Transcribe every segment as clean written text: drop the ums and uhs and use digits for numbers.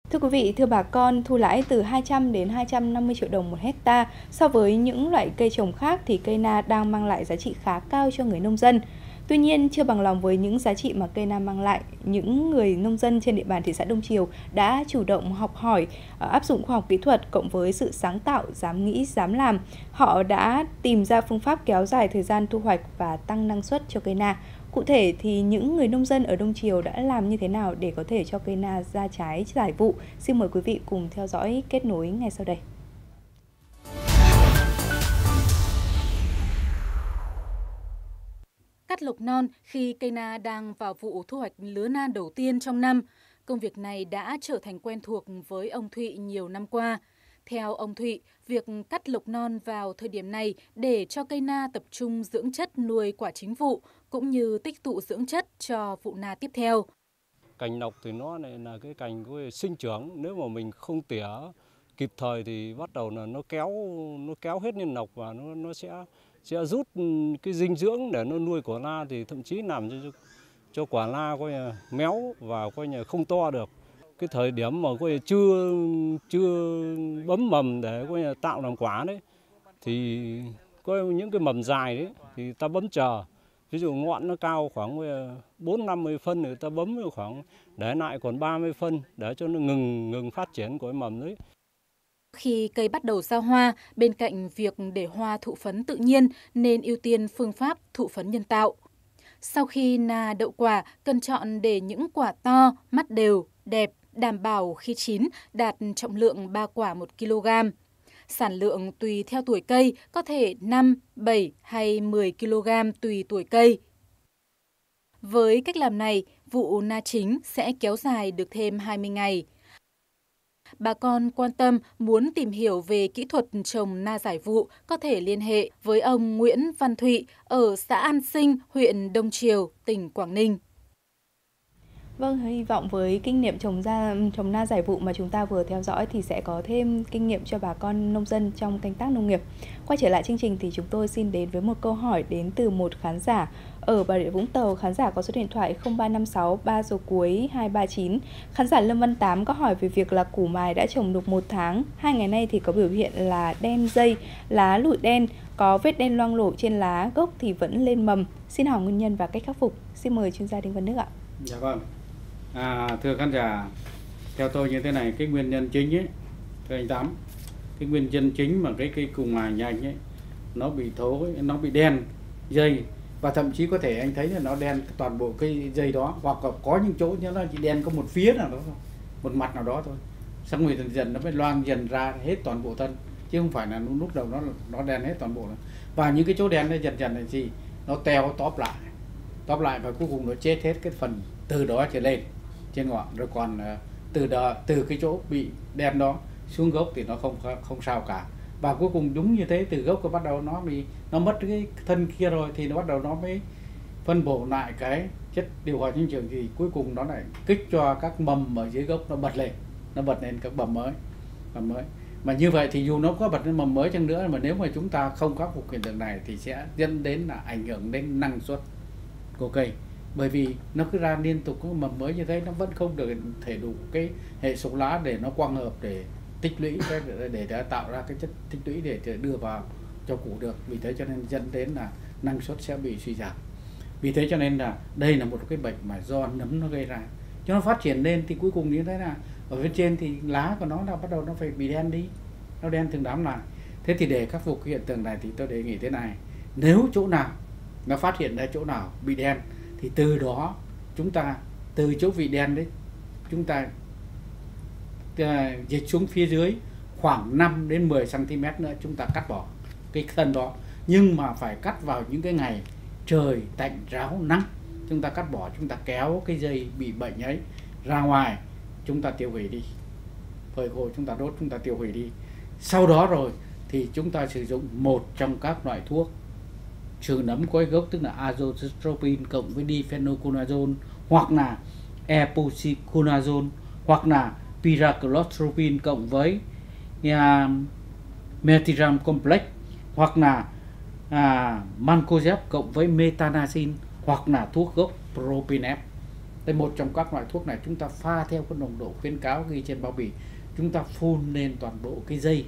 Thưa quý vị, thưa bà con, thu lãi từ 200 đến 250 triệu đồng một hecta. So với những loại cây trồng khác thì cây na đang mang lại giá trị khá cao cho người nông dân. Tuy nhiên, chưa bằng lòng với những giá trị mà cây na mang lại, những người nông dân trên địa bàn thị xã Đông Triều đã chủ động học hỏi, áp dụng khoa học kỹ thuật cộng với sự sáng tạo, dám nghĩ, dám làm. Họ đã tìm ra phương pháp kéo dài thời gian thu hoạch và tăng năng suất cho cây na. Cụ thể thì những người nông dân ở Đông Triều đã làm như thế nào để có thể cho cây na ra trái giải vụ? Xin mời quý vị cùng theo dõi kết nối ngay sau đây. Cắt lộc non khi cây na đang vào vụ thu hoạch lứa na đầu tiên trong năm. Công việc này đã trở thành quen thuộc với ông Thụy nhiều năm qua. Theo ông Thụy, việc cắt lộc non vào thời điểm này để cho cây na tập trung dưỡng chất nuôi quả chính vụ cũng như tích tụ dưỡng chất cho vụ na tiếp theo. Cành lộc thì nó này là cái cành có sinh trưởng, nếu mà mình không tỉa kịp thời thì bắt đầu là nó kéo hết lên lộc và nó sẽ rút cái dinh dưỡng để nó nuôi quả na, thì thậm chí làm cho quả na coi là méo và coi là không to được. Cái thời điểm mà coi là chưa bấm mầm để coi là tạo làm quả đấy, thì có những cái mầm dài đấy thì ta bấm chờ. Ví dụ ngọn nó cao khoảng 4-50 phân thì ta bấm khoảng để lại còn 30 phân để cho nó ngừng phát triển của cái mầm đấy. Khi cây bắt đầu ra hoa, bên cạnh việc để hoa thụ phấn tự nhiên nên ưu tiên phương pháp thụ phấn nhân tạo. Sau khi na đậu quả, cần chọn để những quả to, mắt đều, đẹp, đảm bảo khi chín đạt trọng lượng 3 quả 1 kg. Sản lượng tùy theo tuổi cây, có thể 5, 7 hay 10 kg tùy tuổi cây. Với cách làm này, vụ na chính sẽ kéo dài được thêm 20 ngày. Bà con quan tâm muốn tìm hiểu về kỹ thuật trồng na giải vụ có thể liên hệ với ông Nguyễn Văn Thụy ở xã An Sinh, huyện Đông Triều, tỉnh Quảng Ninh. Vâng, hy vọng với kinh nghiệm trồng na giải vụ mà chúng ta vừa theo dõi thì sẽ có thêm kinh nghiệm cho bà con nông dân trong canh tác nông nghiệp. Quay trở lại chương trình thì chúng tôi xin đến với một câu hỏi đến từ một khán giả ở Bà Rịa Vũng Tàu. Khán giả có số điện thoại 0356 3 số cuối 239. Khán giả Lâm Văn Tám có hỏi về việc là củ mài đã trồng được 1 tháng. 2 ngày nay thì có biểu hiện là đen dây, lá lụi đen, có vết đen loang lổ trên lá, gốc thì vẫn lên mầm. Xin hỏi nguyên nhân và cách khắc phục. Xin mời chuyên gia Đinh Văn Đức ạ. Dạ vâng. Thưa khán giả, theo tôi như thế này, cái nguyên nhân chính ấy, thưa anh Tám, cái nguyên nhân chính mà cái củ mài nhà anh ấy nó bị thối, nó bị đen dây, và thậm chí có thể anh thấy là nó đen toàn bộ cái dây đó, hoặc có những chỗ như nó chỉ đen có một phía nào đó thôi, một mặt nào đó thôi, xong rồi dần dần nó mới loang dần ra hết toàn bộ thân, chứ không phải là lúc đầu nó đen hết toàn bộ nữa. Và những cái chỗ đen nó dần dần là gì, nó teo tóp lại và cuối cùng nó chết hết cái phần từ đó trở lên trên ngọn, rồi còn từ cái chỗ bị đen đó xuống gốc thì nó không sao cả. Và cuối cùng đúng như thế, từ gốc nó bắt đầu nó mất cái thân kia rồi thì nó bắt đầu nó mới phân bổ lại cái chất điều hòa dinh dưỡng, thì cuối cùng nó lại kích cho các mầm ở dưới gốc nó bật lên các mầm mới. Mà như vậy thì dù nó có bật lên mầm mới chăng nữa, mà nếu mà chúng ta không khắc phục hiện tượng này thì sẽ dẫn đến là ảnh hưởng đến năng suất của cây. Bởi vì nó cứ ra liên tục có mầm mới như thế, nó vẫn không được thể đủ cái hệ số lá để nó quang hợp để tích lũy, để tạo ra cái chất tích lũy để đưa vào cho củ được. Vì thế cho nên dẫn đến là năng suất sẽ bị suy giảm. Vì thế cho nên là đây là một cái bệnh mà do nấm nó gây ra. Cho nó phát triển lên thì cuối cùng như thế là ở bên trên thì lá của nó là bắt đầu nó phải bị đen đi, nó đen từng đám lại. Thế thì để khắc phục cái hiện tượng này thì tôi đề nghị thế này: nếu chỗ nào nó phát hiện ra chỗ nào bị đen thì từ đó chúng ta, từ chỗ vị đen đấy, chúng ta dịch xuống phía dưới khoảng 5 đến 10 cm nữa, chúng ta cắt bỏ cái thân đó. Nhưng mà phải cắt vào những cái ngày trời tạnh ráo nắng, chúng ta cắt bỏ, chúng ta kéo cái dây bị bệnh ấy ra ngoài, chúng ta tiêu hủy đi, phơi khô chúng ta đốt, chúng ta tiêu hủy đi. Sau đó rồi thì chúng ta sử dụng một trong các loại thuốc trừ nấm có gốc, tức là azoxystrobin cộng với difenoconazole, hoặc là epoxiconazole, hoặc là pyraclostrobin cộng với methyram complex, hoặc là mancozeb cộng với methanacin, hoặc là thuốc gốc propinef. Đây một trong các loại thuốc này chúng ta pha theo cái nồng độ khuyến cáo ghi trên bao bì, chúng ta phun lên toàn bộ cái dây,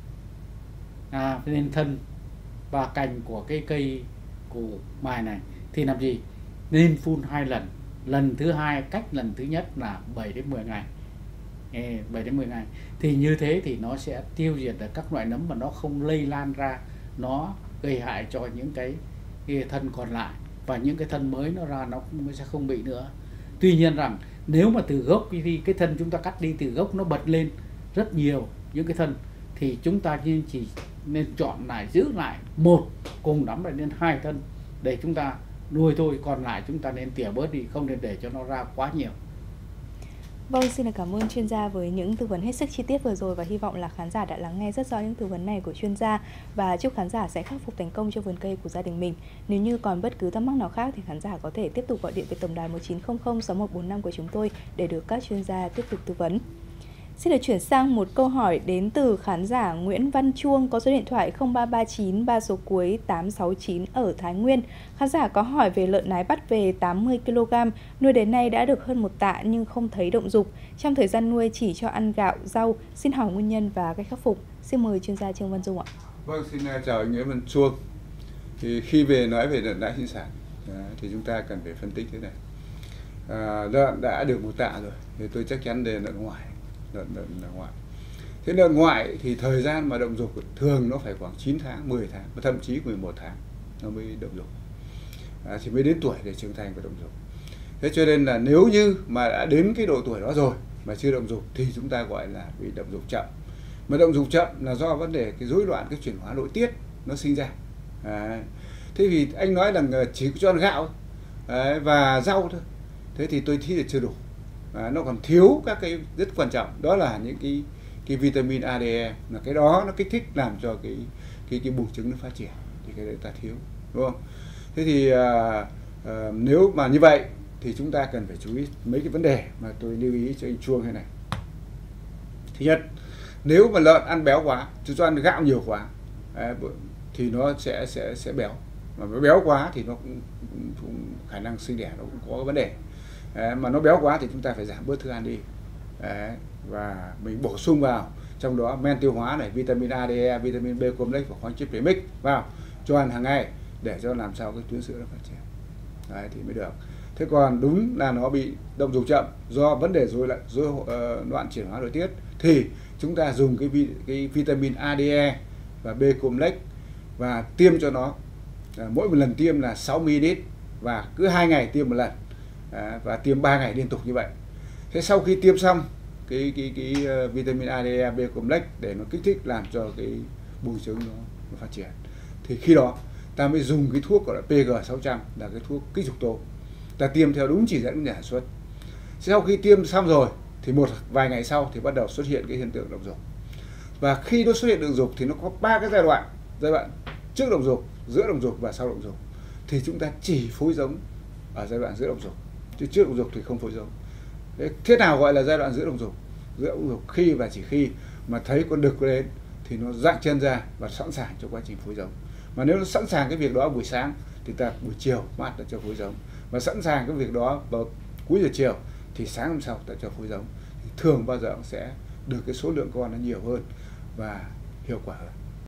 lên thân và cành của cái cây củ mài này. Thì làm gì? Nên phun 2 lần. Lần thứ hai cách lần thứ nhất là 7 đến 10 ngày. 7 đến 10 ngày. Thì như thế thì nó sẽ tiêu diệt được các loại nấm mà nó không lây lan ra, nó gây hại cho những cái thân còn lại, và những cái thân mới nó ra nó sẽ không bị nữa. Tuy nhiên rằng nếu mà từ gốc thì cái thân chúng ta cắt đi từ gốc nó bật lên rất nhiều những cái thân, thì chúng ta chỉ nên chọn lại, giữ lại một, cùng lắm lại nên 2 thân để chúng ta nuôi thôi, còn lại chúng ta nên tỉa bớt đi, không nên để cho nó ra quá nhiều. Vâng, xin cảm ơn chuyên gia với những tư vấn hết sức chi tiết vừa rồi, và hy vọng là khán giả đã lắng nghe rất rõ những tư vấn này của chuyên gia, và chúc khán giả sẽ khắc phục thành công cho vườn cây của gia đình mình. Nếu như còn bất cứ thắc mắc nào khác thì khán giả có thể tiếp tục gọi điện về tổng đài 1900 6145 của chúng tôi để được các chuyên gia tiếp tục tư vấn. Xin được chuyển sang một câu hỏi đến từ khán giả Nguyễn Văn Chuông có số điện thoại 0339 3 số cuối 869 ở Thái Nguyên. Khán giả có hỏi về lợn nái bắt về 80 kg, nuôi đến nay đã được hơn 1 tạ nhưng không thấy động dục. Trong thời gian nuôi chỉ cho ăn gạo, rau. Xin hỏi nguyên nhân và cách khắc phục. Xin mời chuyên gia Trương Văn Dung ạ. Vâng, xin chào anh Nguyễn Văn Chuông. Thì khi nói về lợn nái sinh sản thì chúng ta cần phải phân tích thế này. Lợn đã được 1 tạ rồi thì tôi chắc chắn đây là lợn ngoại. Lợn ngoại. Thế lợn ngoại thì thời gian mà động dục thường nó phải khoảng 9 tháng, 10 tháng, và thậm chí 11 tháng nó mới động dục. Thì mới đến tuổi để trưởng thành và động dục. Thế cho nên là nếu như mà đã đến cái độ tuổi đó rồi mà chưa động dục thì chúng ta gọi là bị động dục chậm. Mà động dục chậm là do vấn đề cái rối loạn cái chuyển hóa nội tiết nó sinh ra. Thế thì anh nói là chỉ cho ăn gạo và rau thôi. Thế thì tôi thấy là chưa đủ. Nó còn thiếu các cái rất quan trọng, đó là những cái vitamin A, D, E, là cái đó nó kích thích làm cho cái buồng trứng nó phát triển, thì cái đấy ta thiếu, đúng không? Thế thì nếu mà như vậy thì chúng ta cần phải chú ý mấy cái vấn đề mà tôi lưu ý cho anh Chuông thế này. Thứ nhất, nếu mà lợn ăn béo quá, cho ăn gạo nhiều quá thì nó sẽ béo, mà béo quá thì nó cũng khả năng sinh đẻ nó cũng có cái vấn đề. Mà nó béo quá thì chúng ta phải giảm bớt thức ăn đi. Và mình bổ sung vào trong đó men tiêu hóa này, vitamin A, D, E, vitamin B complex và khoáng chất premix vào cho ăn hàng ngày để cho làm sao cái tuyến sữa nó phát triển. Thì mới được. Thế còn đúng là nó bị động dục chậm do vấn đề rối loạn chuyển hóa nội tiết thì chúng ta dùng cái vitamin A, D, E và B complex và tiêm cho nó mỗi một lần tiêm là 6 ml và cứ 2 ngày tiêm một lần. Và tiêm 3 ngày liên tục như vậy. Thế sau khi tiêm xong cái vitamin A, D, E, B complex để nó kích thích làm cho cái buồng trứng nó phát triển, thì khi đó ta mới dùng cái thuốc gọi là PG600, là cái thuốc kích dục tố. Ta tiêm theo đúng chỉ dẫn của nhà sản xuất. Sau khi tiêm xong rồi thì vài ngày sau thì bắt đầu xuất hiện cái hiện tượng động dục. Và khi nó xuất hiện động dục thì nó có 3 cái giai đoạn trước động dục, giữa động dục và sau động dục. Thì chúng ta chỉ phối giống ở giai đoạn giữa động dục, chứ trước động dục thì không phối giống. Thế nào gọi là giai đoạn giữa động dục? Giữa động dục khi và chỉ khi mà thấy con đực đến thì nó dạng chân ra và sẵn sàng cho quá trình phối giống. Mà nếu nó sẵn sàng cái việc đó buổi sáng thì ta buổi chiều mát ta cho phối giống. Và sẵn sàng cái việc đó vào cuối giờ chiều thì sáng hôm sau ta cho phối giống. Thì thường bao giờ cũng sẽ được cái số lượng con nó nhiều hơn và hiệu quả hơn.